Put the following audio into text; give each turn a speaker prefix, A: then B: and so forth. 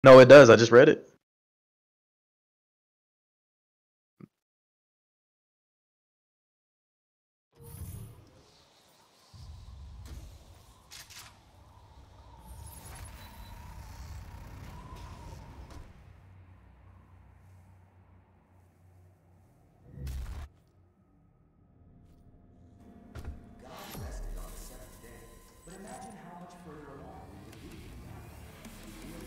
A: No, it does. I just read it.
B: God rested on the seventh day, but imagine